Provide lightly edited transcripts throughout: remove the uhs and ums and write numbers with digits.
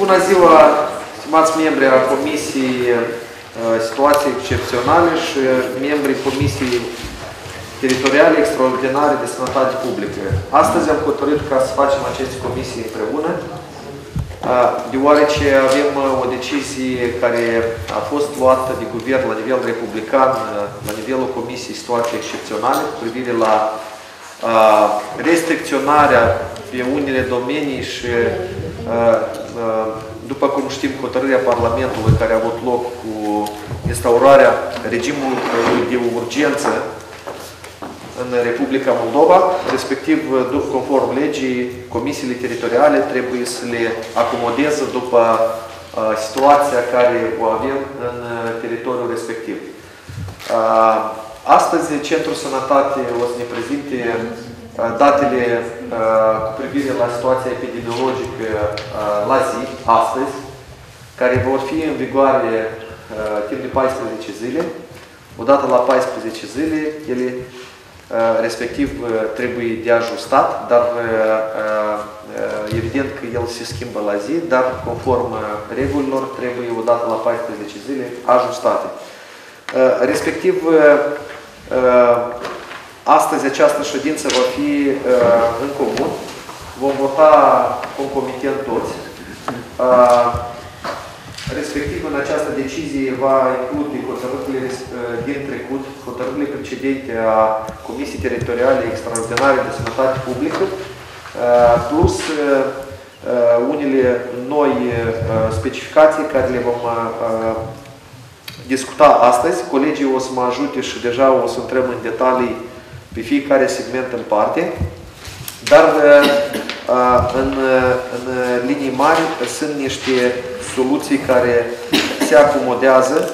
Bună ziua, stimați membri a Comisiei Situații Excepționale și membrii Comisiei Teritoriale Extraordinare de Sănătate Publică. Astăzi am hotărât ca să facem aceste comisii împreună, deoarece avem o decizie care a fost luată de guvern la nivel republican, la nivelul Comisiei Situații Excepționale, cu privire la restricționarea pe unele domenii și, după cum știm, hotărârea Parlamentului care a avut loc cu instaurarea regimului de urgență în Republica Moldova, respectiv, conform legii, comisiile teritoriale trebuie să le acomodeze după situația care o avem în teritoriul respectiv. Astăzi, Centrul Sănătate o să ne prezinte datele cu privire la situația epidemiologică la zi, astăzi, care vor fi în vigoare timp de 14 zile. Odată la 14 zile, ele respectiv trebuie de ajustat, dar evident că el se schimbă la zi, dar conform regulilor trebuie odată la 14 zile ajustate. Respectiv, astăzi această ședință va fi în comun. Vom vota concomitent toți. Respectiv, în această decizie va include hotărârile din trecut, hotărârile precedente a Comisiei Teritoriale Extraordinare de Sănătate Publică, plus unele noi specificații care le vom discuta astăzi. Colegii o să mă ajute și deja o să intrăm în detalii pe fiecare segment în parte, dar în linii mari sunt niște soluții care se acomodează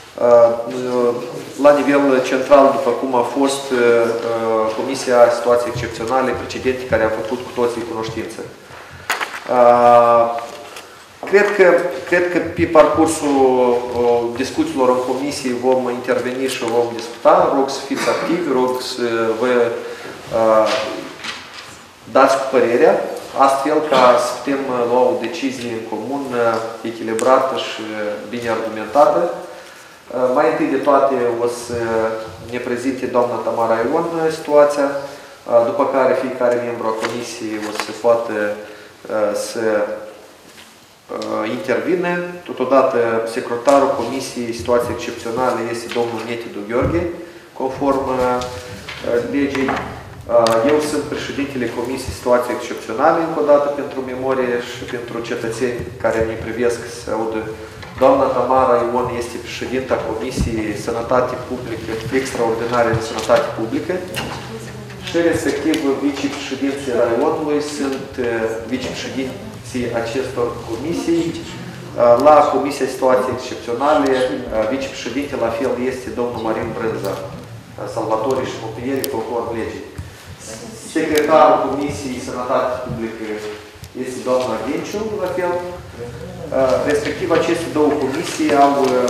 la nivel central, după cum a fost Comisia Situații Excepționale precedente, care a făcut cu toții cunoștință. Cred că pe parcursul discuțiilor în comisie vom interveni și vom discuta. Rog să fiți activi, rog să vă dați cu părerea, astfel ca să putem lua o decizie în comun echilibrată și bine argumentată. Mai întâi de toate o să ne prezinte doamna Tamara Ion situația, după care fiecare membru a comisiei o să poată să intervine. Totodată, secretarul Comisiei Situații Excepționale este domnul Netidu Gheorghe, conform legii. Eu sunt președintele Comisiei Situații Excepționale, încă o dată pentru memorie și pentru cetățeni care ne privesc să audă. Doamna Tamara Ion este președinta Comisiei Sănătate Publică, Extraordinare de Sănătate Publică și respectiv vicepreședinții raionului sunt vicepreședinții acestor comisii. La Comisia Situații Excepționale, vicepreședinte la fel este domnul Marin Brânza, salvatorii și mângâierii conform legii. Secretarul Comisiei Sănătate Publică este doamna Ghenciu, la fel. Respectiv, aceste două comisii au,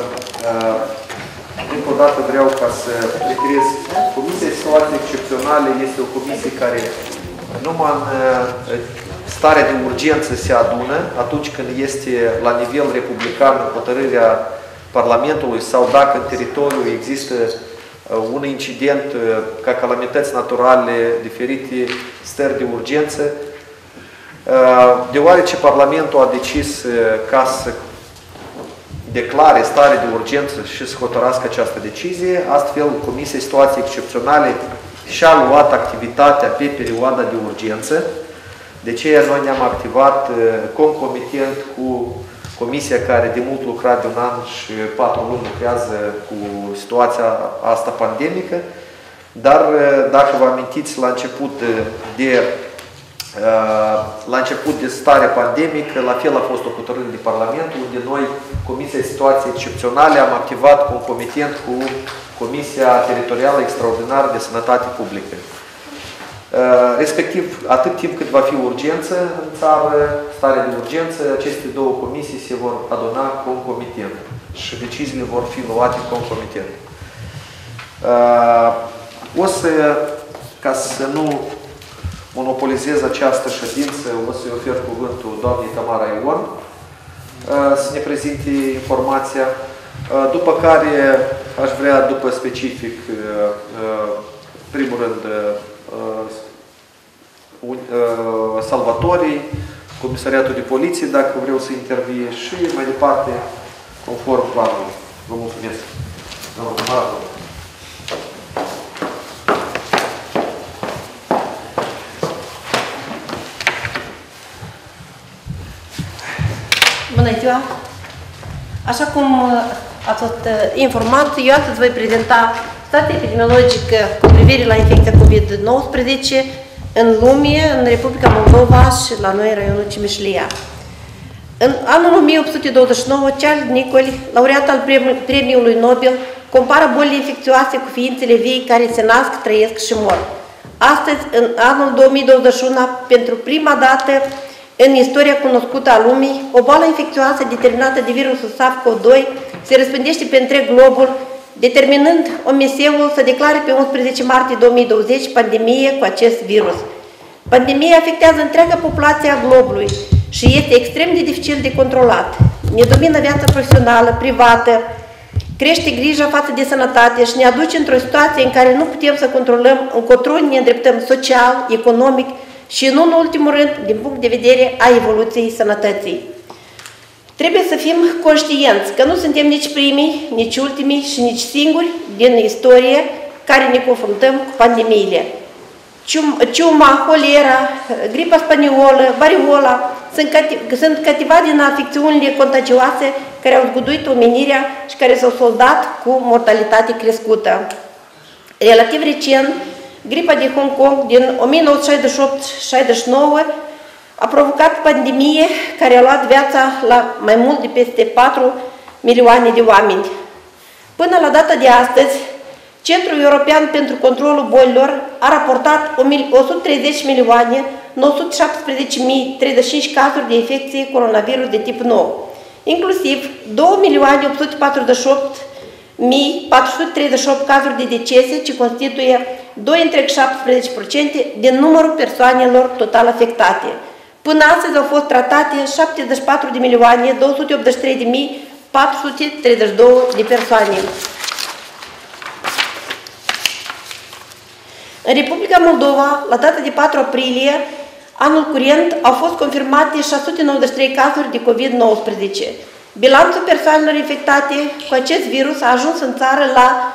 încă o dată vreau ca să reiterez, Comisia Situații Excepționale este o comisie care numai în stare de urgență se adună atunci când este la nivel republican hotărârea Parlamentului sau dacă în teritoriu există un incident ca calamități naturale diferite, stări de urgență. Deoarece Parlamentul a decis ca să declare stare de urgență și să hotărască această decizie, astfel Comisia Situații Excepționale și-a luat activitatea pe perioada de urgență. De aceea noi ne-am activat concomitent cu comisia care de mult lucra de un an și 4 luni lucrează cu situația asta pandemică. Dar dacă vă amintiți, la început de stare pandemică, la fel a fost o hotărâre de Parlament, unde noi, Comisia Situații Excepționale, am activat concomitent cu Comisia Teritorială Extraordinară de Sănătate Publică. Respectiv, atât timp cât va fi urgență în țară, stare de urgență, aceste două comisii se vor aduna concomitent și deciziile vor fi luate concomitent. O să, ca să nu monopolizez această ședință, o să-i ofer cuvântul doamnei Tamara Ion, să ne prezinte informația, după care aș vrea, după specific, primul rând, salvatorii, Comisariatul de Poliție, dacă vreau să intervie, și mai departe, conform planului. Vă mulțumesc. Bună ziua! Așa cum ați fost informat, eu astăzi voi prezenta situația epidemiologică cu privire la infecția COVID-19 în lume, în Republica Moldova și la noi, în raionul Cimișlia. În anul 1829, Charles Nichols, laureat al Premiului Nobel, compară bolile infecțioase cu ființele vii care se nasc, trăiesc și mor. Astăzi, în anul 2021, pentru prima dată în istoria cunoscută a lumii, o boală infecțioasă determinată de virusul SARS-CoV-2 se răspândește pe întreg globul, determinând OMS-ul să declare pe 11 martie 2020 pandemie cu acest virus. Pandemia afectează întreaga populație a globului și este extrem de dificil de controlat. Ne domină viața profesională, privată, crește grija față de sănătate și ne aduce într-o situație în care nu putem să controlăm încotro ne îndreptăm social, economic și, în ultimul rând, din punct de vedere a evoluției sănătății. Trebuie să fim conștienți că nu suntem nici primii, nici ultimii și nici singuri din istorie care ne confruntăm cu pandemiile. Ciuma, holera, gripa spaniolă, variola sunt câteva din afecțiunile contagioase care au zguduit omenirea și care s-au soldat cu mortalitate crescută. Relativ recent, gripa de Hong Kong din 1968-69 a provocat pandemie care a luat viața la mai mult de peste 4 milioane de oameni. Până la data de astăzi, Centrul European pentru Controlul Bolilor a raportat 130.917.035 cazuri de infecție coronavirus de tip nou, inclusiv 2.848.438 cazuri de decese, ce constituie 2,17% din numărul persoanelor total afectate. Până astăzi au fost tratate 74.283.432 de persoane. În Republica Moldova, la data de 4 aprilie, anul curent, au fost confirmate 693 cazuri de COVID-19. Bilanțul persoanelor infectate cu acest virus a ajuns în țară la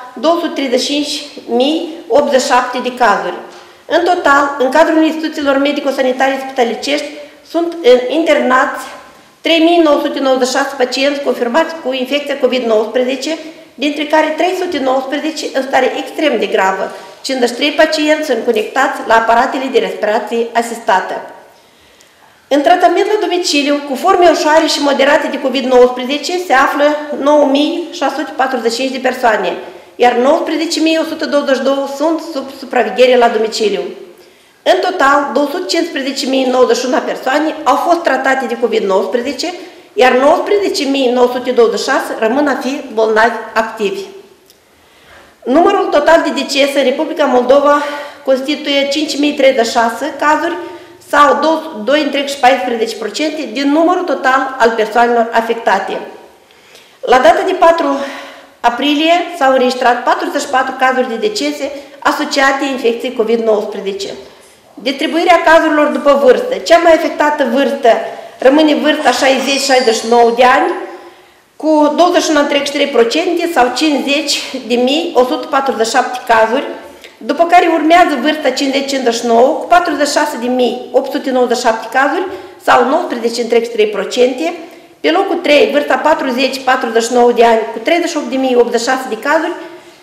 235.087 de cazuri. În total, în cadrul instituțiilor medico-sanitare spitalicești, sunt internați 3.996 pacienți confirmați cu infecția COVID-19, dintre care 319 în stare extrem de gravă, 53 pacienți sunt conectați la aparatele de respirație asistată. În tratament la domiciliu, cu forme ușoare și moderate de COVID-19, se află 9.645 de persoane, iar 19.122 sunt sub supraveghere la domiciliu. În total, 215.091 persoane au fost tratate de COVID-19, iar 19.926 rămân a fi bolnavi activi. Numărul total de decese în Republica Moldova constituie 5.036 cazuri sau 2,14% din numărul total al persoanelor afectate. La data de 4 aprilie s-au înregistrat 44 cazuri de decese asociate infecției COVID-19. Distribuirea cazurilor după vârstă. Cea mai afectată vârstă rămâne vârsta 60-69 de ani, cu 21,3% sau 50.147 cazuri, după care urmează vârsta 50-59 cu 46.897 cazuri sau 19,3%, pe locul 3 vârsta 40-49 de ani cu 38.086 de cazuri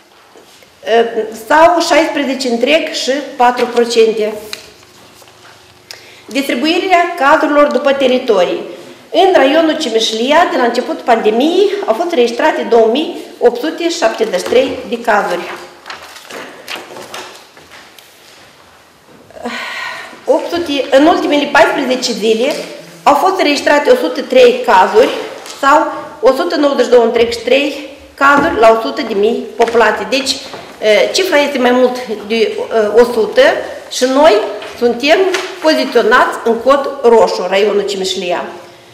sau 16,4%. Distribuirea cazurilor după teritorii. În raionul Cimișlia, de la început pandemiei, au fost registrate 2.873 de cazuri. În ultimele 14 zile au fost registrate 103 cazuri sau 192,3 cazuri la 100.000 populație. Deci, cifra este mai mult de 100 și noi suntem poziționați în cod roșu, raionul Cimișlia.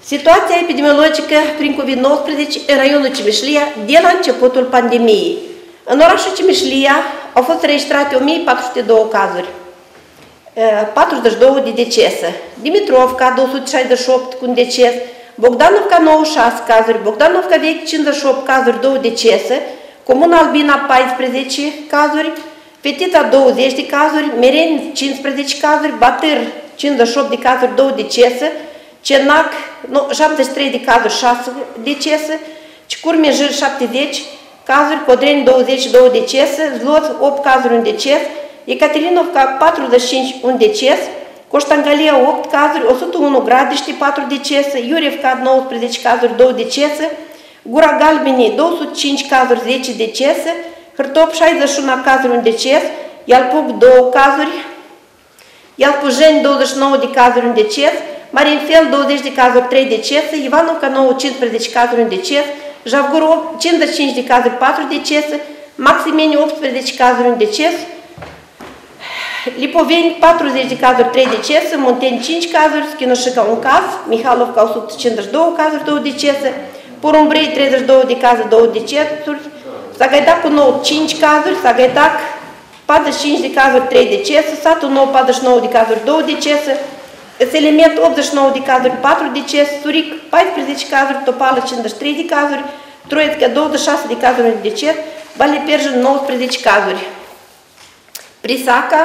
Situația epidemiologică prin COVID-19 în raionul Cimișlia de la începutul pandemiei. În orașul Cimișlia au fost înregistrate 1402 cazuri, 42 de decese. Dimitrovca 268 cu un deces, Bogdanovca 96 cazuri, Bogdanovca Vechi 58 cazuri, 2 decese, Comuna Albina 14 cazuri, Fetița 20 de cazuri, Mereni 15 cazuri, Batâr 58 de cazuri, 2 decese, Cenac 73 de cazuri, 6 decese, Cicur-Mejir 70 cazuri, Codreni 22 decese, Zloț 8 cazuri, 1 deces, Ecaterinivca 45, 1 deces, Coștangalia 8 cazuri, 101 Gradiște 4 decese, Iurevca 19 cazuri, 2 decese, Gura Galbenii 205 cazuri, 10 decese, Hârtop 61 cazuri, 1 deces, Ialpuc 2 cazuri, Ialpujeni 29 de cazuri, 1 deces, Marinfel 20 de cazuri, 3 decese, Ivanovca 9 15 cazuri, 1 deces, Javguru 55 de cazuri, 4 decese, Maximeni 18 cazuri, 1 deces, Lipoveni 40 de cazuri, 3 decese, Munteni 5 cazuri, Schinoșica 1 caz, Mihalovca 152 cazuri, 2 decese, Porumbrei 32 de cazuri, 2 decesuri, Sagaidacu 9 5 cazuri, Sagaidac 45 de cazuri, 3 decese, Satul Nou 49 de cazuri, 2 decese, Selimet 89 de cazuri, 4 decese, Suric 14 cazuri, Topală 53 de cazuri, Troițca 26 de cazuri, 1 deces, Baleperjă 19 cazuri, Prisaca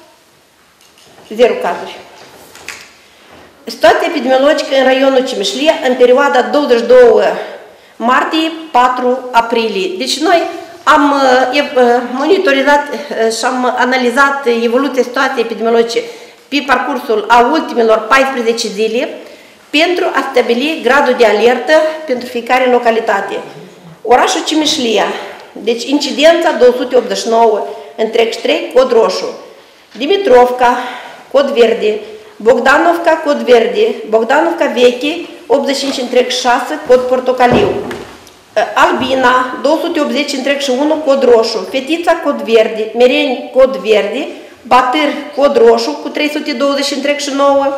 0 cazuri. Situația epidemiologică în raionul Cimișlia în perioada 22 martie 4 aprilie. Deci noi am monitorizat și am analizat evoluția situației epidemiologice pe parcursul a ultimelor 14 zile pentru a stabili gradul de alertă pentru fiecare localitate. Orașul Cimișlia, deci incidența 289, întreg 3, cod roșu. Dimitrovca, cod verde. Bogdanovca, cod verde. Bogdanovca Veche, 85 întreg 6, cod portocaliu. Albina, 280 întreg și 1, cod roșu. Fetița, cod verde. Mereni, cod verde. Batâr, cod roșu, cu 320 întreg și 9.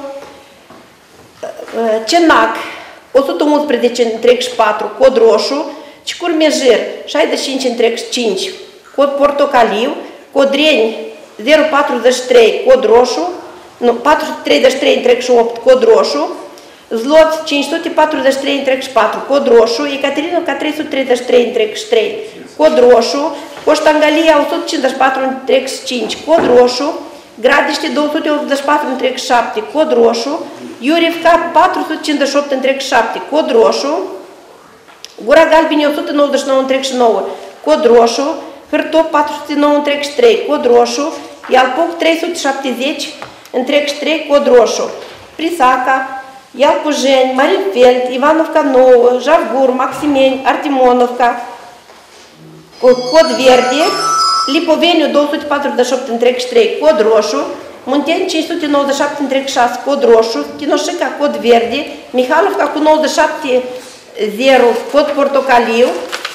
Cenac, 111 întreg și 4, cod roșu. Cicur-Mejir, 65 întreg și 5, cod portocaliu. Codreni, 043, cod roșu. Nu, 433 întreg și 8, cod roșu. Zloț, 543 întreg și 4, cod roșu. Ecaterinivca 333 întreg și 3, cod roșu. Coștangalia 154 întreg și 5, cod roșu. Gradiște 284 întreg și 7, cod roșu. Iurevca 458 întreg și 7, cod roșu. Gura Galbenii 199 întreg și 9, cod roșu. Hârtop 409 întreg și 3, cod roșu. Ialpuc 370 întreg și 3, cod roșu. Prisaca, Ialpujeni, Marinfeld, Ivanovca 9, Javgur, Maximeni, Artimonovca, cod verde. Lipoveniu 248 întreg și 3, cod roșu. Munteni 597 întreg 6, cod roșu. Chinoșica, cod verde. Mihalovca cu 97 0, cod portocaliu.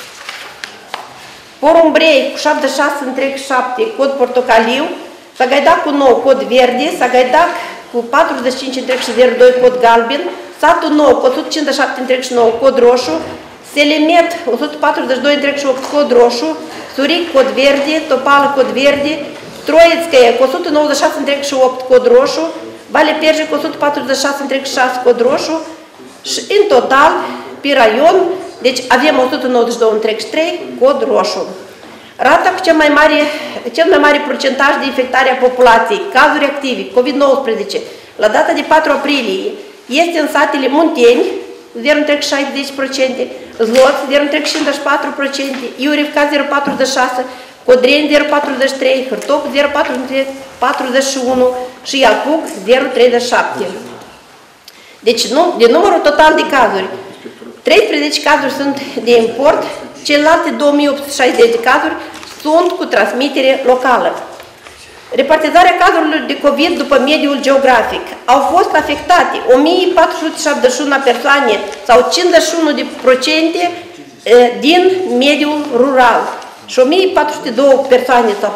Porumbrei cu 76 întreg 7, cod portocaliu. Sagaidac cu 9, cod verde. Sagaidac cu 45 întreg și 02, cod galben. Satul Nou cu 157 întreg și 9, cod roșu. Selimet 142 întreg și 8, cod roșu. Suric, cod verde. Topală, cod verde. Troițcaia cu 196 întreg și 8, cod roșu. Baleperjă cu 146 întreg și 6, cod roșu. Și în total, pe raion, deci avem 192 întreg și 3, cod roșu. Rata cu cel mai mare procentaj de infectare a populației, cazuri active, COVID-19, la data de 4 aprilie, este în satele Munteni, 0,60%, Zloț, 0,54%, Iurevca, 0,46%, Codreni, 0,43%, Hârtop, 0,41% și Ialpuc, 0,37%. Deci, din numărul total de cazuri, 13 cazuri sunt de import, celelalte 2860 de cazuri sunt cu transmitere locală. Repartizarea cazurilor de COVID după mediul geografic. Au fost afectate 1471 persoane sau 51% din mediul rural și 1402 persoane sau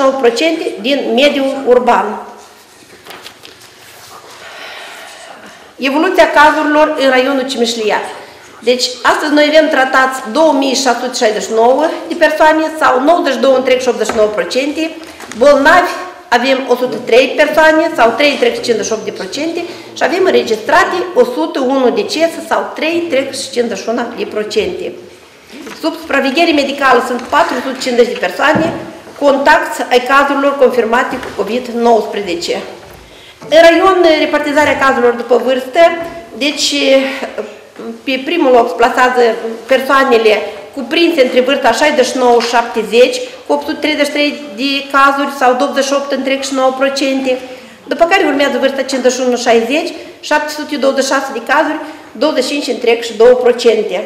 49% din mediul urban. Evoluția cazurilor în raionul Cimișlia. Deci, astăzi noi avem tratați 2669 de persoane sau 92,89%, bolnavi avem 103 persoane sau 3,58% și avem înregistrate 101 decese sau 3,51%. Sub supraveghere medicală sunt 450 de persoane, contacti ai cazurilor confirmate cu COVID-19. În raion, repartizarea cazurilor după vârstă, deci pe primul loc se plasează persoanele cuprinse între vârsta 69 și 70, cu 833 de cazuri sau 28,9%, după care urmează vârsta 51-60, 726 de cazuri, 25,2%.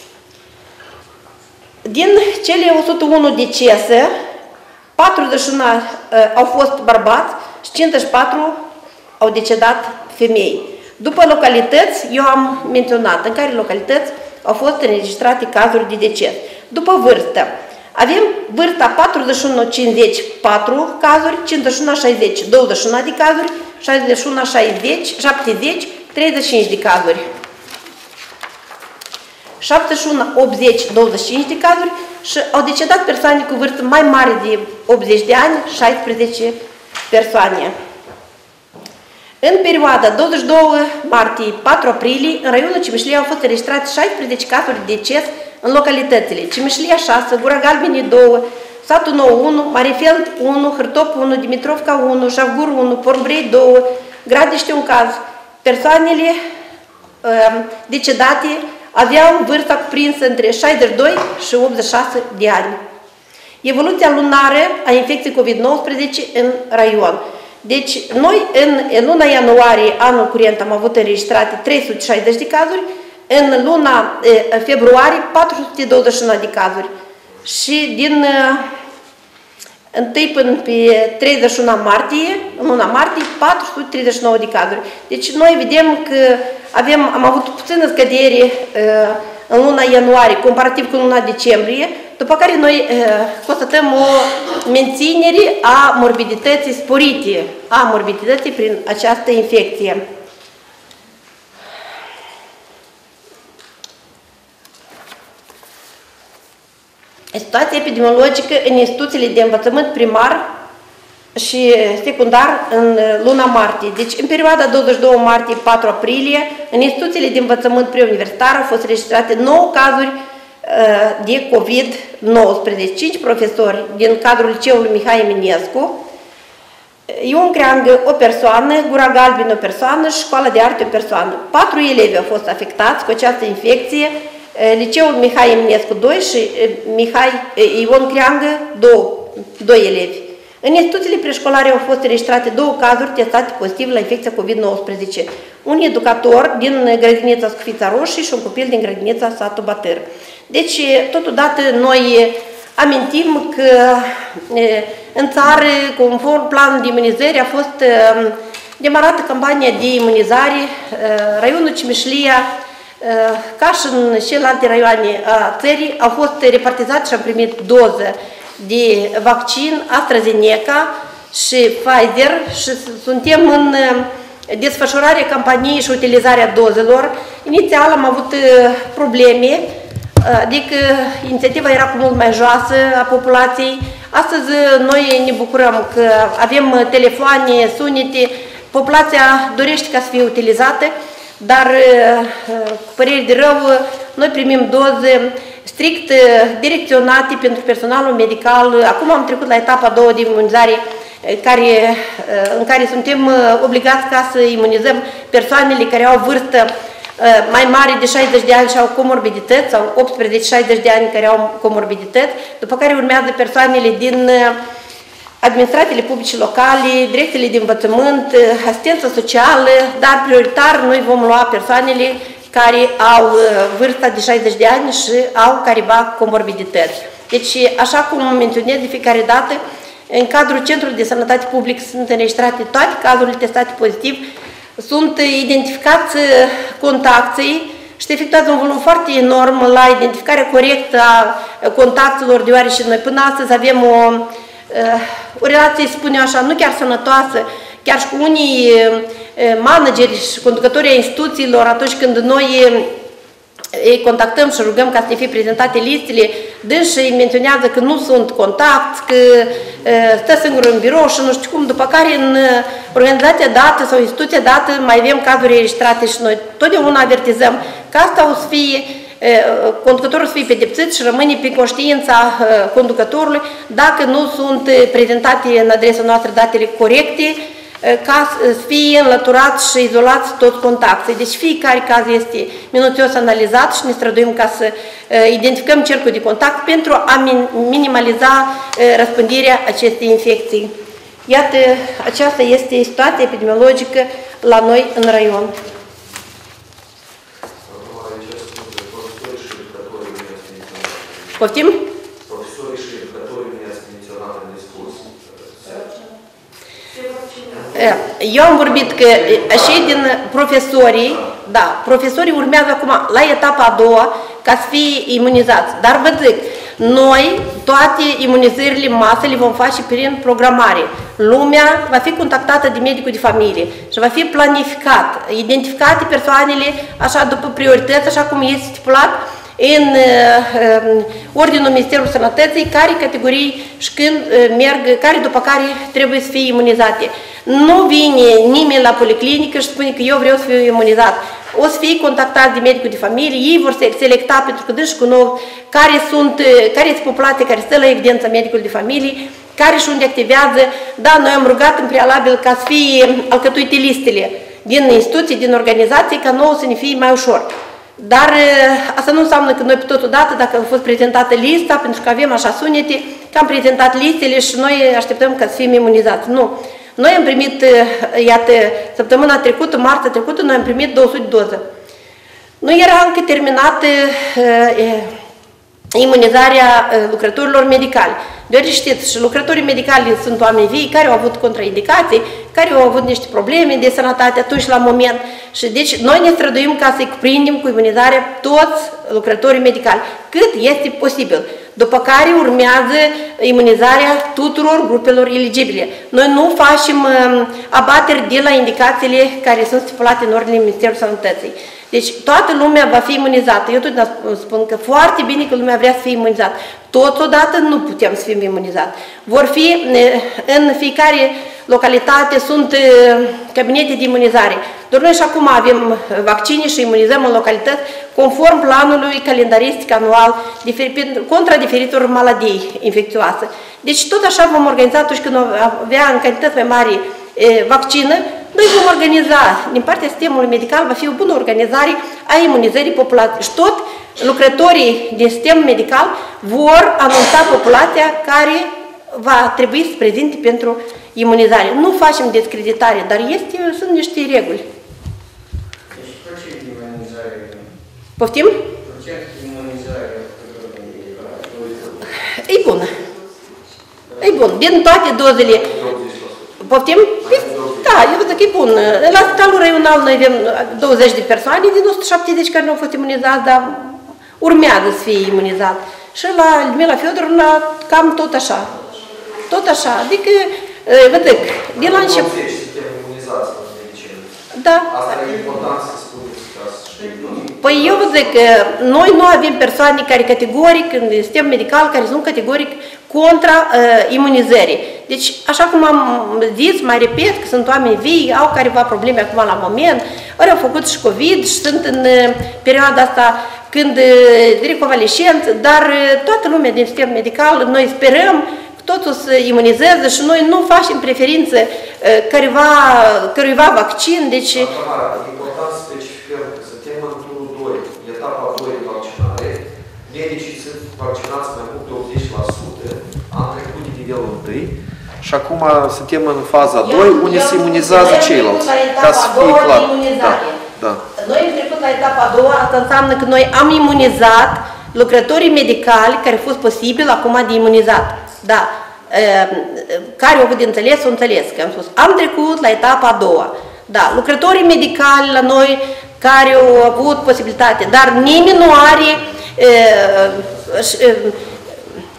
Din cele 101 decese, 41 au fost bărbați și 54 au decedat femei. După localități, eu am menționat în care localități au fost înregistrate cazuri de deces. După vârstă, avem vârsta 41-50, 4 cazuri, 51-60, 21 de cazuri, 61-60, 70, 35 de cazuri. 71-80, 25 de cazuri și au decedat persoane cu vârstă mai mare de 80 de ani, 16 persoane. În perioada 22 martie-4 aprilie, în raionul Cimișlia au fost înregistrate 16 cazuri de deces în localitățile Cimișlia 6, Gura Galbenii 2, Satul Nou 1, Marefeld 1, Hârtop 1, Dimitrovca 1, Șavgur 1, Porumbrei 2, Gradiște un caz. Persoanele decedate aveau vârsta cuprinsă între 62 și 86 de ani. Evoluția lunară a infecției COVID-19 în raion. Deci, noi în luna ianuarie, anul curent, am avut înregistrate 360 de cazuri, în luna februarie 421 de cazuri și din 1 până pe 31 martie, în luna martie, 439 de cazuri. Deci, noi vedem că am avut puțină scădere în luna ianuarie, comparativ cu luna decembrie, după care noi constatăm o menținere a morbidității sporite, a morbidității prin această infecție. Situația epidemiologică în instituțiile de învățământ primar și secundar în luna martie. Deci, în perioada 22 martie-4 aprilie, în instituțiile de învățământ preuniversitar au fost registrate 9 cazuri de COVID-19. 5 profesori din cadrul liceului Mihai Eminescu, Ion Creangă o persoană, Gura Galbenă o persoană și Școala de Arte o persoană. 4 elevi au fost afectați cu această infecție, liceul Mihai Eminescu 2 și Ion Creangă 2 elevi. În instituțiile preșcolare au fost înregistrate 2 cazuri testate pozitiv la infecția COVID-19. Un educator din grădinița Scufița Roșie și un copil din grădinița Satul Batâr. Deci, totodată, noi amintim că în țară, conform planului de imunizări, a fost demarată campania de imunizare. Raionul Cimișlia, ca și în celelalte raioane a țării, au fost repartizați și am primit doză de vaccin AstraZeneca și Pfizer și suntem în desfășurarea campaniei și utilizarea dozelor. Inițial am avut probleme, adică inițiativa era cu mult mai joasă a populației. Astăzi noi ne bucurăm că avem telefoane, sunete, populația dorește ca să fie utilizată, dar cu păreri de rău noi primim doze strict direcționate pentru personalul medical. Acum am trecut la etapa a doua de imunizare în care suntem obligați ca să imunizăm persoanele care au vârstă mai mare de 60 de ani și au comorbidități sau 18-60 de ani care au comorbidități, după care urmează persoanele din administrațiile publice locale, direcțiile de învățământ, asistență socială, dar prioritar noi vom lua persoanele care au vârsta de 60 de ani și au careva comorbidități. Deci, așa cum menționez de fiecare dată, în cadrul Centrului de Sănătate Public sunt înregistrate toate cazurile testate pozitiv, sunt identificați contacții și se efectuează un volum foarte enorm la identificarea corectă a contactelor, deoarece noi până astăzi avem o relație, spun eu așa, nu chiar sănătoasă, chiar și cu unii manageri și conducători ai instituțiilor, atunci când noi îi contactăm și rugăm ca să ne fie prezentate listele, dânsi îi menționează că nu sunt contact, că stă singur în birou și nu știu cum, după care în organizația dată sau instituția dată mai avem cazuri registrate și noi totdeauna avertizăm că asta o să fie, conducătorul să fie pedepsit și rămâne pe conștiința conducătorului dacă nu sunt prezentate în adresa noastră datele corecte, ca să fie înlăturați și izolați toți contacții. Deci fiecare caz este minuțios analizat și ne străduim ca să identificăm cercul de contact pentru a minimaliza răspândirea acestei infecții. Iată, aceasta este situația epidemiologică la noi în raion. Poftim? Profesorii și educatorii mi-ați menționat în discurs. Eu am vorbit că așa din profesorii, da, profesorii urmează acum la etapa a doua ca să fie imunizați. Dar vă zic, noi toate imunizările masă le vom face prin programare. Lumea va fi contactată de medicul de familie și va fi planificat, identificate persoanele așa după priorități, așa cum este stipulat în ordinul Ministerului Sănătății, care categorii și când merg, care după care trebuie să fie imunizate. Nu vine nimeni la policlinică și spune că eu vreau să fiu imunizat. O să fie contactați de medicul de familie, ei vor selecta pentru că dâși cunosc care sunt populația care stă la evidența medicului de familie, care și unde activează. Da, noi am rugat în prealabil ca să fie alcătuite listele din instituții, din organizații, ca nouă să ne fie mai ușor. Dar asta nu înseamnă că noi pe totodată, dacă a fost prezentată lista, pentru că avem așa sunete, că am prezentat listele și noi așteptăm ca să fim imunizați. Nu. Noi am primit, iată, săptămâna trecută, marțea trecută, noi am primit 200 doze. Nu era încă terminată imunizarea lucrătorilor medicali. Deoarece știți, și lucrătorii medicali sunt oameni vii care au avut contraindicații, care au avut niște probleme de sănătate atunci la moment. Și deci noi ne străduim ca să-i cuprindem cu imunizarea toți lucrătorii medicali, cât este posibil. După care urmează imunizarea tuturor grupelor eligibile. Noi nu facem abateri de la indicațiile care sunt stipulate în ordinele Ministerului Sănătății. Deci toată lumea va fi imunizată. Eu tot spun că foarte bine că lumea vrea să fie imunizată. Totodată nu putem să fim imunizați. Vor fi, în fiecare localitate sunt cabinete de imunizare. Doar noi și acum avem vaccine și imunizăm în localități conform planului calendaristic anual contra diferitor maladii infecțioase. Deci tot așa vom organiza atunci când avea în cantități mai mari vaccină, noi vom organiza, din partea sistemului medical, va fi o bună organizare a imunizării populației. Și tot lucrătorii din sistemul medical vor anunța populația care va trebui să prezinte pentru imunizare. Nu facem discreditare, dar sunt niște reguli. Deci procent de imunizare? Poftim? Procent de imunizare? E bună. E bun. Din toate dozele. Poftim? Da, eu zic că e bun. La spitalul raional noi avem 20 de persoane din 170 care nu au fost imunizați, dar urmează să fie imunizat. Și la Ludmila Fiodorovna cam tot așa. Tot așa. Adică, vă zic, de la început... Suntem imunizați în medicină. Da. Asta e important să spuneți ca să știm. Păi eu vă zic că noi nu avem persoane care categoric, în sistem medical, care sunt categoric contra imunizării. Deci, așa cum am zis, mai repet, că sunt oameni vii, au careva probleme acum la moment, ori au făcut și COVID și sunt în perioada asta când de reconvalescență, dar toată lumea din sistem medical, noi sperăm că totul să imunizeze și noi nu facem preferință căruiva vaccin, deci... E important să specificăm că suntem în turul 2, etapa 2 de vaccinare, medicii sunt vaccinați mai mult de 80%, am trecut de nivelul 1 și acum suntem în faza 2, unde se imunizează ceilalți. Ca să fie clar. Da. Noi am trecut la etapa a doua, asta înseamnă că noi am imunizat lucrătorii medicali care au fost posibil acum de imunizat. Da. Care au avut de înțeles, au înțeles că am spus. Am trecut la etapa a doua. Da. Lucrătorii medicali la noi care au avut posibilitate, dar nimeni nu are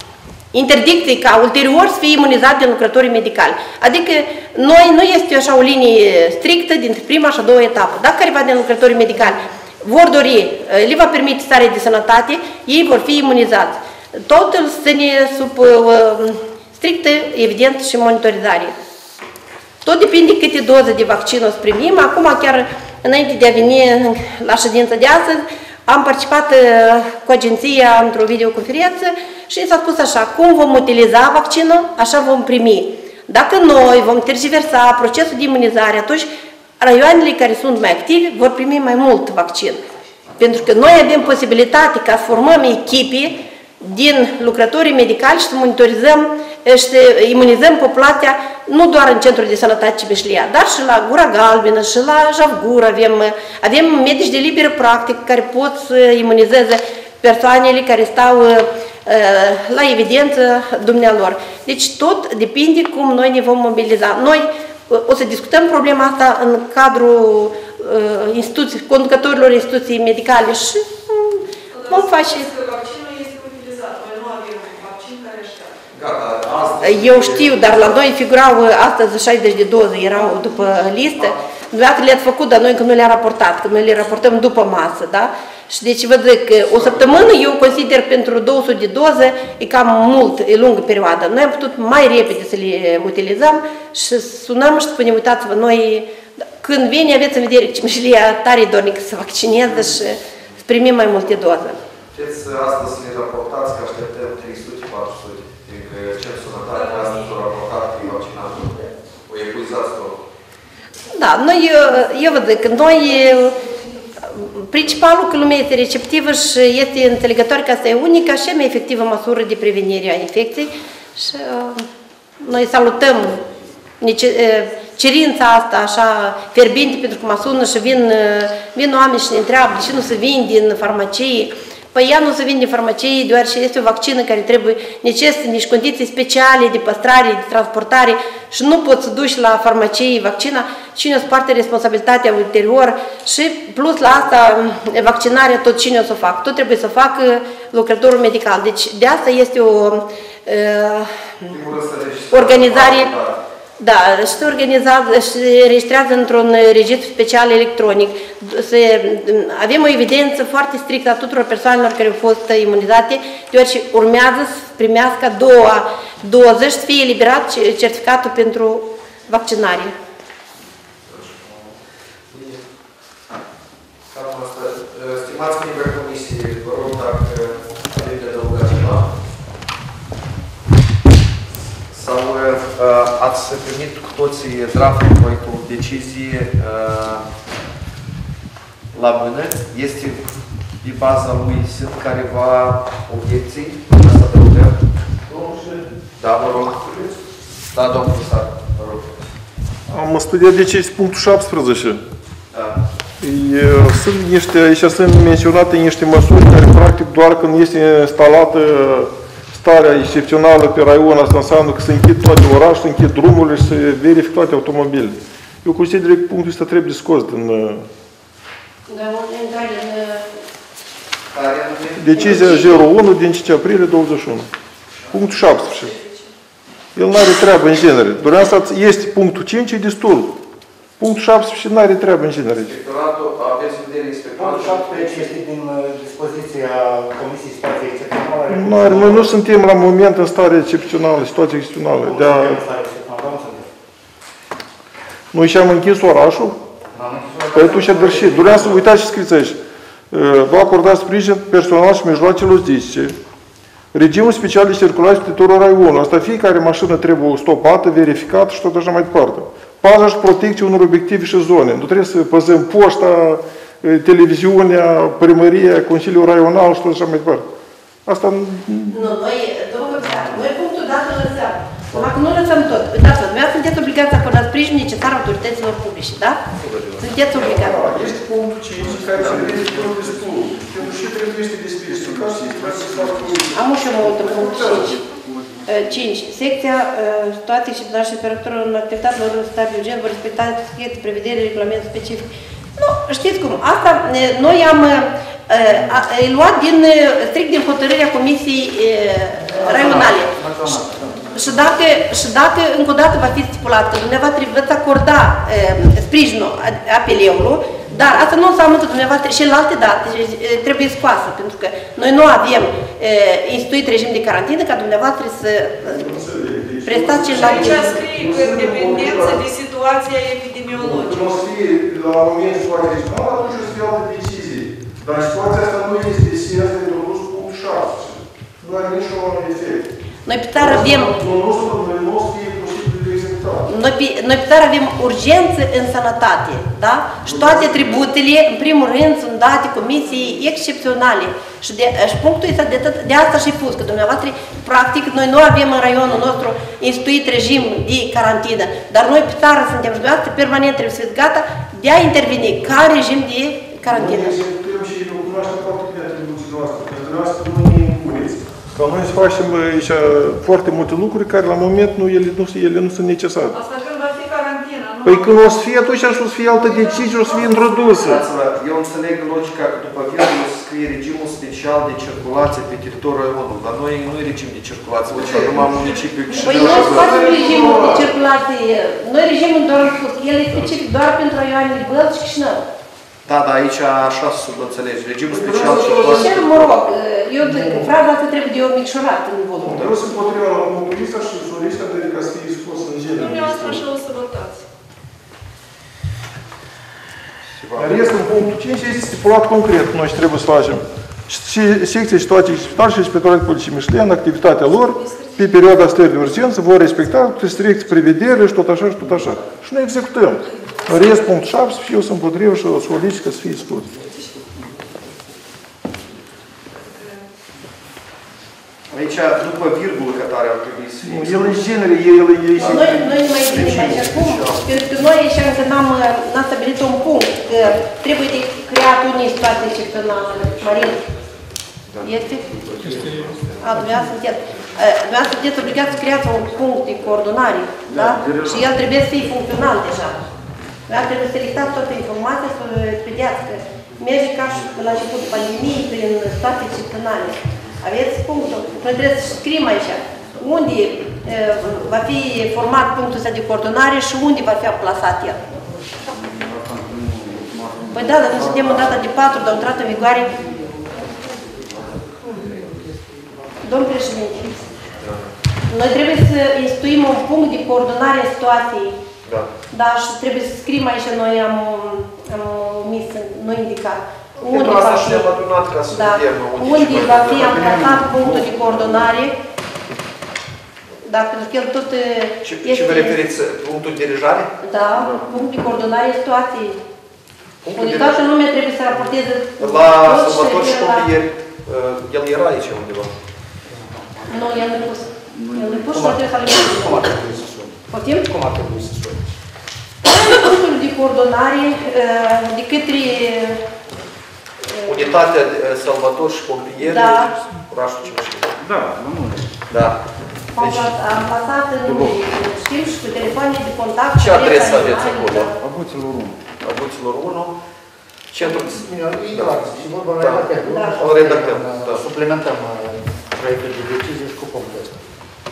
interdicție ca ulterior să fie imunizat de lucrătorii medicali. Adică noi nu este așa o linie strictă dintre prima și a doua etapă. Dacă careva din lucrătorii medicali vor dori, le va permite starea de sănătate, ei vor fi imunizați. Totul se ne sub strictă evidență și monitorizare. Tot depinde câte doze de vaccin o să primim. Acum, chiar înainte de a veni la ședința de astăzi, am participat cu agenția într-o videoconferință și s-a spus așa, cum vom utiliza vaccinul, așa vom primi. Dacă noi vom tergiversa procesul de imunizare, atunci raioanele care sunt mai active vor primi mai mult vaccin. Pentru că noi avem posibilitate ca să formăm echipe din lucrătorii medicali și să monitorizăm și să imunizăm populația nu doar în centrul de sănătate Cibișlia, dar și la Gura Galbenă și la Javgura avem medici de liberă practică care pot să imunizeze persoanele care stau la evidență dumnealor. Deci tot depinde cum noi ne vom mobiliza. Noi o să discutăm problema asta în cadrul conducătorilor instituții medicale și vom face... Eu știu, dar la noi figurau astăzi 60 de doze, erau după listă. Dumneavoastră le-ați făcut, dar noi că nu le-am raportat, că noi le raportăm după masă, da? Și deci vă zic că o săptămână eu consider pentru 200 de doze e cam mult, e lungă perioadă. Noi am putut mai repede să le utilizăm și sunăm și spunem, uitați-vă, noi când vine aveți în vedere că Cibișlia tare dornic să vaccineze și să primim mai multe doze. Puteți astăzi să ne raportați că așteptăm 300-400. Ce sănătate astăzi s-au raportat că e vaccinat? O epuizați tot? Da, eu vă zic, noi principalul că lumea este receptivă și este înțelegătoare că asta e unica și mai efectivă măsură de prevenire a infecției și noi salutăm cerința asta așa fierbinte pentru că mă sună și vin oameni și ne întreabă de ce nu se vin din farmacie. Păi ea nu se vinde în farmacie, deoarece este o vaccină care necesită niște condiții speciale de păstrare, de transportare și nu poți să duci la farmacie vaccina, cine o să poarte responsabilitatea ulterior și plus la asta vaccinarea tot cine o să facă. Tot trebuie să facă lucrătorul medical. Deci de asta este o organizare... Da, și se registrează într-un registru special electronic. Avem o evidență foarte strictă a tuturor persoanelor care au fost imunizate, deoarece urmează să primească a doua doză și să fie eliberat certificatul pentru vaccinare. Stimați membri ai Comisiei, vă rog dacă avem de adăugat ceva. Sau ați primit cu toții draftul proiectul decizie la mână. Este pe baza lui, sunt careva obiecții? Asta adăugăm? Da, vă rog. Da, domnul Sar, vă rog. Am studiat decizii punctul 17. Da. Sunt aici sunt menționate niște măsuri care practic doar când este instalată starea excepțională pe raion, asta înseamnă că se închid toate orașele, se închid drumurile și se verifică toate automobilele. Eu consider că punctul ăsta trebuie scos din... Decizia 01 din 5 aprilie 21. Punctul 17. El nu are treabă în genere. Doar asta este punctul 5, e destul. Punctul 17 nu are treabă în genere. Inspectoratul, aveți vedere inspectoratul? Punctul 17 este din dispoziția Comisiei Situației Excepționale. Noi nu suntem la moment în stare excepțională, situație excepțională. Noi și-am închis orașul. Păi atunci a dărșit. Doream să uitați și scriți aici. Vă acordați sprijin personal și mijloace logistice. Regimul special de circulație pe teritoriul raionului. Asta fiecare mașină trebuie stopată, verificată și tot așa mai departe. Paza și protecție unor obiective și zone. Nu trebuie să păzăm poșta, televiziunea, primăria, Consiliul Raional și tot așa mai departe. Asta... Nu, noi punctul dat îl lăsăm. Acum nu lăsăm tot. Uitați-vă, dumneavoastră sunteți obligați să acordați sprijin necesar autorităților publice, da? Sunteți obligați. Este punctul 5 care se vede destul. Pentru și trebuie despre Am și eu mult în punctul 5. 5. Secția situații excepționale și operatorul în activitatelor în stare de urgență vor respecta prevedere, regulament specific. Nu, știți cum, asta noi am E luat strict din hotărârea Comisiei Raionale. Și dacă încă o dată va fi stipulat că dumneavoastră veți acorda sprijinul apeleului, dar asta nu înseamnă că dumneavoastră și în alte date trebuie scoasă, pentru că noi nu avem instituit regim de carantină ca dumneavoastră să prestați celelalte. Aici scrie că în dependență de situația epidemiologică. Nu o să fie la momentul situației regională, atunci o să fie alte decizii. Dar situația asta nu este siază de introdus punct 7. Nu are niciun efect. Noi pe țară avem... Nu o să fie posibil de executat. Noi pe țară avem urgență în sănătate, da? Și toate atributele, în primul rând, sunt date comisiei excepționale. Și punctul ăsta de asta și pus, că dumneavoastră, practic, noi nu avem în raionul nostru instituit regim de carantină, dar noi pe țară suntem și dumneavoastră permanent trebuie să fiți gata de a interveni ca regim de carantină. Noi executăm și cunoaștem foarte bine atribuțiile noastre, că dumneavoastră nu ne impuneți. Că noi să facem aici foarte multe lucruri care la moment ele nu sunt necesare. Asta când va fi carantina, nu? Păi când o să fie atunci și o să fie altă decizie, o să fie introdusă. Eu înțeleg logica că după virgulă să scrie regimul special de circulație pe teritoriul Raionului, dar noi nu e regim de circulație, deci numai municipiul Păi Chișinău. noi scoatem regimul de circulație, noi regimul doar am spus, el e specific doar pentru raioanele Bălți și Chișinău. Da, dar aici așa să subînțelegi. Regimul special de circulație. Ce mă rog, eu zic că fraza asta trebuie de o micșorat în volum. Eu sunt împotriva la punctul ăsta și solicit adică să fie scos în genere. Dumneavoastră așa o să votați. Restul în punctul 5 este stipulat concret. Noi ce trebuie să facem. Și secția situației spitalului și inspectoratul Poliției Mișlea, în activitatea lor, pe perioada stării de urgență, vor respecta restricții, prevedere și tot așa și tot așa. Și noi executăm. În rest, punctul 7, eu sunt împotrivă și o solicit că să fie scos. Aici, după virgulă, că tare ar trebui să fie. El în genere, Noi nu mai gândim aici acum, pentru că noi așa încă n-am stabilit un punct, că trebuie de creat unii situații excepționale. Marin, este? Dumneavoastră sunteți. Dumneavoastră sunteți obligați să creați un punct de coordonare, da? Și el trebuie să fie funcțional deja. Dumneavoastră trebuie să selectați toată informația, să vedeați că merge ca și la începutul pandemiei, prin situații excepționale. Aveți punctul. Noi trebuie să scriem aici unde va fi format punctul ăsta de coordonare și unde va fi plasat el. Păi da, dar noi suntem în data de 4, dar intrat în vigoare. Domn președinte, noi trebuie să instituim un punct de coordonare a situației. Da. Da, și trebuie să scriem aici, noi am omis, nu indicat. Pentru asta și ne-am adunat ca să vedem unde va fi amplasat punctul de coordonare. Da, pentru că el tot este... Ce vă referiți? Punctul de dirijare? Da, punctul de coordonare a situației. Unde toată lumea trebuie să raporteze... La sărbători și pompieri, el era aici undeva. Nu, el nu-i pus. El nu-i pus și nu trebuie să alimenteze. Cum ar trebui să suni? Poftim? Cum ar trebui să suni? Punctul de coordonare de către... Unitatea Salvator și pompieri, orașul Ciuștiu. Da, nu. Da. Am plasat în știm și cu telefoane de contact. Ce adresă aveți acolo? Abuților 1. Abuților 1, centrul... Da, redactăm. Suplimentăm proiectul de decizie și cu punctul ăsta.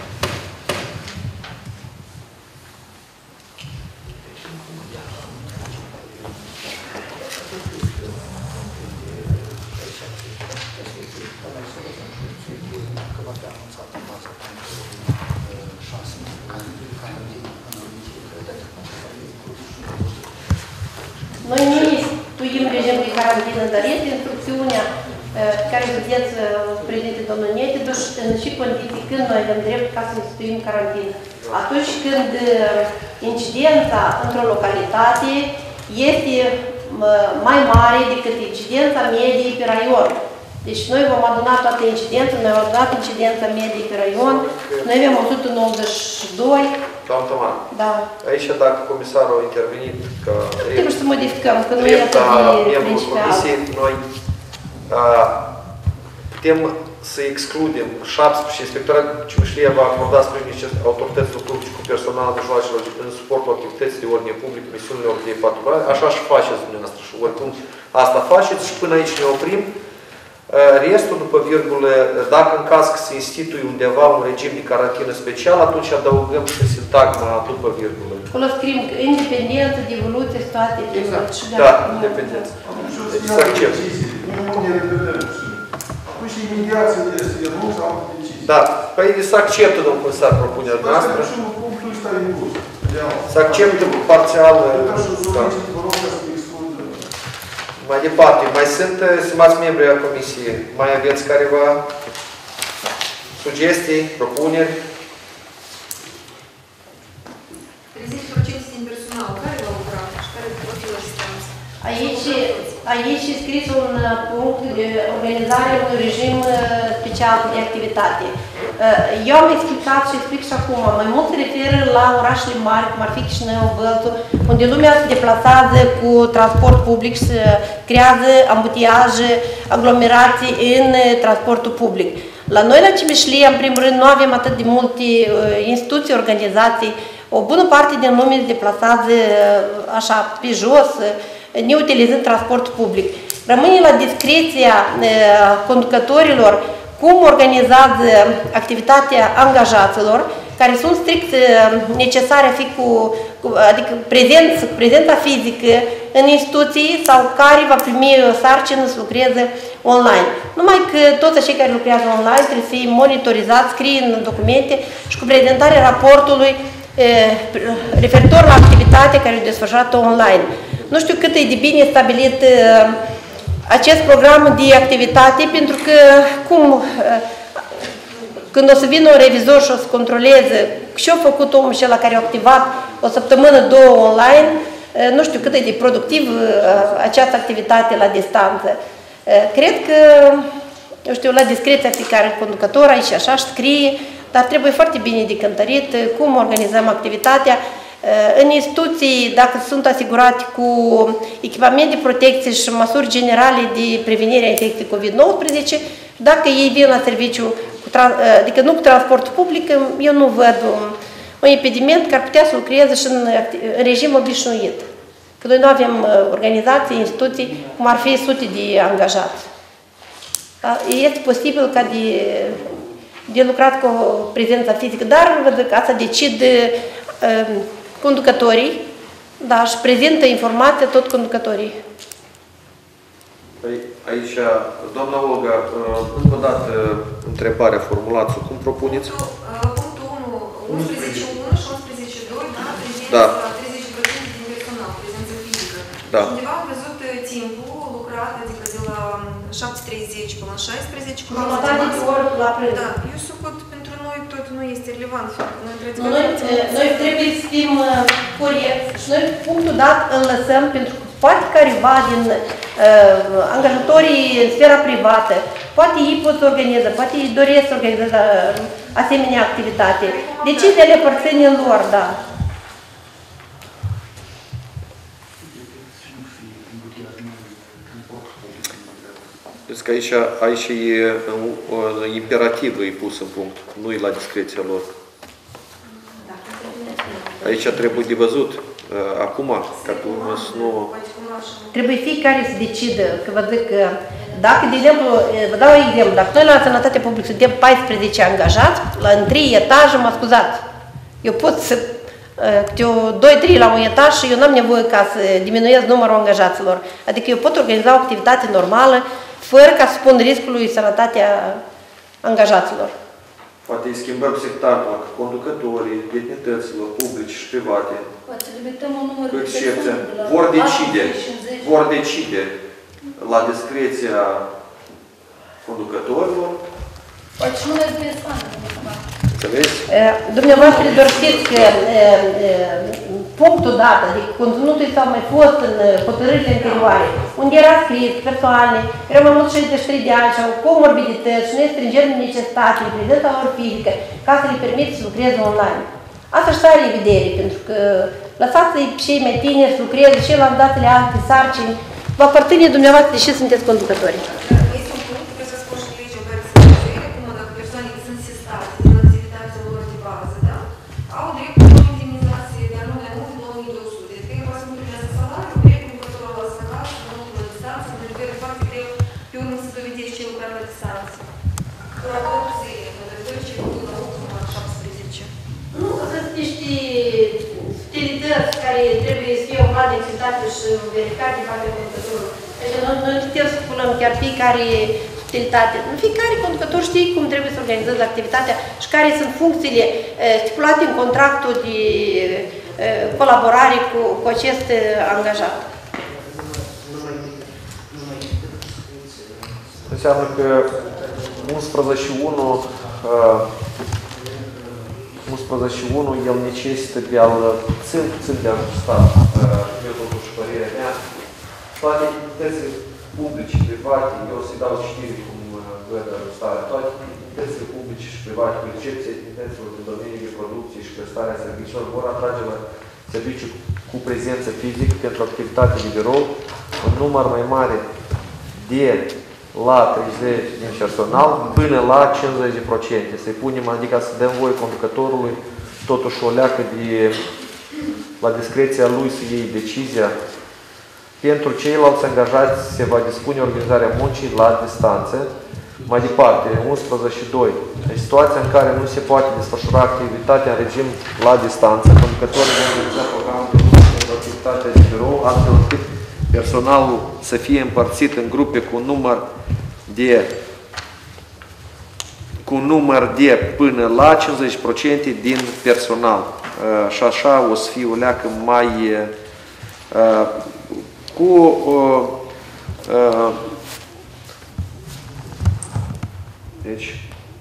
Noi nu instituim regim de carantină, dar este instrucțiunea care vedeți președinte domnul Netiduș în și condiții când noi avem drept ca să instituim carantină. Atunci când incidența într-o localitate este mai mare decât incidența medie pe raion. Deci noi vom aduna toată incidența, noi am adunat incidența medie pe raion, noi avem 192. Doamna Tamar, Da. aici dacă comisarul a intervenit ca Trebuie să modificăm, că nu e atât de principial. comisiei, noi putem să excludem 17 inspectorat Ciușlia va acorda sprijin autorităților publice cu personal de mijloacelor în suportul activității de ordine publică, misiunilor de patrulare, așa și faceți dumneavoastră și oricum asta faceți și până aici ne oprim. Restul, după virgulă, dacă în caz că se instituie undeva un regim de carantină special, atunci adăugăm și sintagma după virgulă. Acolo scriem independență de evoluție, toate. Exact. Da, independență. Deci să accept. Nu ne repetăm. Păi și imediat să este nu sau decizie. Da, păi să acceptă, domnul comisar, propunerea noastră. Punctul ăsta e bun. Să acceptă parțial. Mai departe, mai sunt, stimați membri ai comisiei, mai aveți careva sugestii, propuneri? 30% din personal, care va lucra și care va fi la distanță? Aici e scris un punct de organizare unui regim special de activitate. Eu am explicat și explic și acum, mai mult se referă la orașele mari, cum ar fi Chișinău, Bălțul, unde lumea se deplasează cu transport public și se creează ambutiaje, aglomerații în transportul public. La noi, la Cimișlie, în primul rând, nu avem atât de multe instituții, organizații. O bună parte din lume se deplasează așa, pe jos, neutilizând transportul public. Rămâne la discreția conducătorilor cum organizează activitatea angajaților, care sunt strict necesare a fi adică prezența fizică în instituții sau care va primi o sarcină să lucreze online. Numai că toți cei care lucrează online trebuie să fie monitorizați, scrie în documente și cu prezentarea raportului referitor la activitatea care e desfășurată online. Nu știu cât e de bine stabilit acest program de activitate, pentru că când o să vină un revizor și o să controleze ce a făcut omul și la care a activat o săptămână, două online, nu știu cât e de productiv această activitate la distanță. Cred că, eu știu, la discreția fiecare conducător, aici așa scrie, dar trebuie foarte bine de cântărit cum organizăm activitatea. În instituții, dacă sunt asigurate cu echipament de protecție și măsuri generale de prevenire a infecției COVID-19, dacă ei vin la serviciu, adică nu cu transportul public, eu nu văd un impediment care ar putea să lucreze și în regim obișnuit. Că noi nu avem organizații, instituții, cum ar fi sute de angajați. Da? Este posibil ca de lucrat cu prezența fizică, dar văd că asta decid conducătorii, da, și prezintă informația tot conducătorii. Păi, aici, doamna Olga, încă o dată întrebarea formulați cum propuneți? Punctul 1, 11.1 și 11.2, da, prezența 30% din personal, prezență fizică. Da. Și undeva am văzut timpul lucrat, adică de la 7.30 până la 16, cu jumătate de oră la prânz. Da, eu suport pentru noi tot nu este relevant. Noi trebuie să fim corecți și noi punctul dat îl lăsăm pentru că poate careva din angajatorii în sfera privată, poate ei pot să organizeze, poate ei doresc să organizeze asemenea activitate. Deciziile aparțin lor, da. Deci că aici e imperativ e pus în punct, nu e la discreția lor. Aici trebuie de văzut. Acum, ca pe urmă să nu... Trebuie fiecare să decidă, că vă zic că dacă, de exemplu, vă dau un exemplu, dacă noi la Sănătate Publică suntem 14 angajați, la 3 etaje, mă scuzați, eu pot să, 2-3 la un etaj și eu n-am nevoie ca să diminuez numărul angajaților. Adică eu pot organiza o activitate normală, fără ca să pun riscului sănătatea angajaților. Poate îi schimbăm sectarul, conducătorii, demnităților publici și private, cu excepție, vor decide la discreția conducătorilor. Poate nu mai persoană. Înțelegi? Dumneavoastră doar știți că punctul dat, adică conținutul s-a mai fost în hotărârile anterioare, unde era scris persoane care au mai mult 63 de ani și au comorbidități și nestringent necesitate în prezența lor fizică ca să le permite să lucreze online. Asta și are vedere, pentru că lăsați-i cei mai tineri să lucreze, ceilalți dați-le alte sarcini, vă aparține dumneavoastră deși sunteți conducători. Este un punct, trebuie să spun și legea care se referă, cum dacă persoanele sunt sestate din activitatea lor de bază, da? Au dreptul la indemnizație, dar nu mai mult de 2200. Deci, că ei poate să nu primească salariul, dreptul lucrătorul la sănătate, nu la distanță, pentru că e foarte greu pe urmă să dovedești ce lucrează care trebuie să fie o plan de activitate și verificat din partea conducătorului. Deci noi nu putem să spunem chiar fiecare utilitate. Fiecare conducător știe cum trebuie să organizeze activitatea și care sunt funcțiile stipulate în contractul de colaborare cu acest angajat. Înseamnă că 11.1 el necesită de a-l puțin de ajustat, eu totuși părerea mea, toate entitățile publice, private, eu o să-i dau citire cum văd ajustarea, toate entitățile publice și private, cu excepția entităților din domeniul de producție și prestarea serviciilor, vor atrage la serviciu cu prezență fizică pentru activitate de birou un număr mai mare de la 30 din personal până la 50%. Să-i punem, adică să dăm voie conducătorului totuși o leacă la discreția lui să iei decizia. Pentru ceilalți angajați se va dispune organizarea muncii la distanță. Mai departe, 11.2. În situația în care nu se poate desfășura activitatea în regim la distanță, conducătorii vor organiza programul de muncă pentru activitatea de birou, astfel încât personalul să fie împărțit în grupe cu număr de până la 50% din personal. Și așa o să fie o leacă mai deci,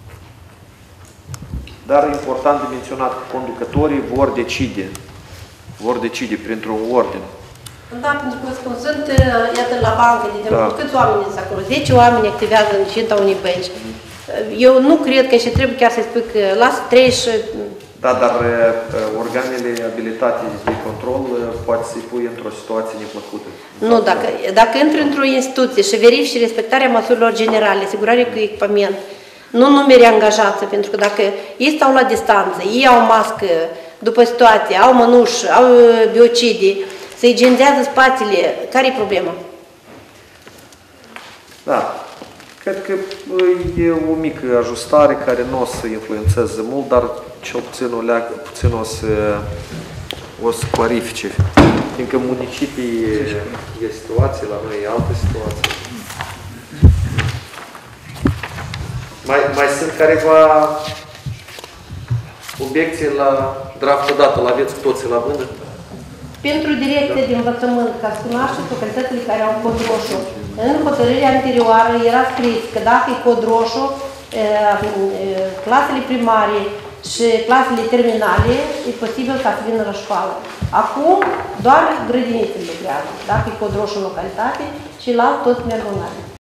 dar e important de menționat că conducătorii vor decide printr-un ordin. Da, pentru că spun, sunt, iată, la bancă, de exemplu, câți oameni sunt acolo? 10 oameni activează în cinta unei bănci. Eu nu cred că și trebuie chiar să-i spui că lasă 3 și... Da, dar organele abilitate de control poate să-i pui într-o situație neplăcută. Nu, dacă intri într-o instituție și verifici respectarea măsurilor generale, asigurare cu echipament, nu numeri angajații, pentru că dacă ei stau la distanță, ei au mască după situație, au mănuși, au biocide, se igienizează spațiile, care e problema? Da. Cred că e o mică ajustare care nu o să influențeze mult, dar cel puțin o să clarifice. Fiindcă municipii e situație, la noi e altă situație. Mai sunt careva obiecții la draftul dat, îl aveți toți la mână? Pentru direcția de învățământ, ca să cunoașteți localitățile care au cod roșu, în hotărârea anterioară era scris că dacă e cod roșu, clasele primare și clasele terminale, e posibil ca să vină la școală. Acum, doar grădinițele lucrează. Dacă e cod roșu în localitate, și la toți merg online.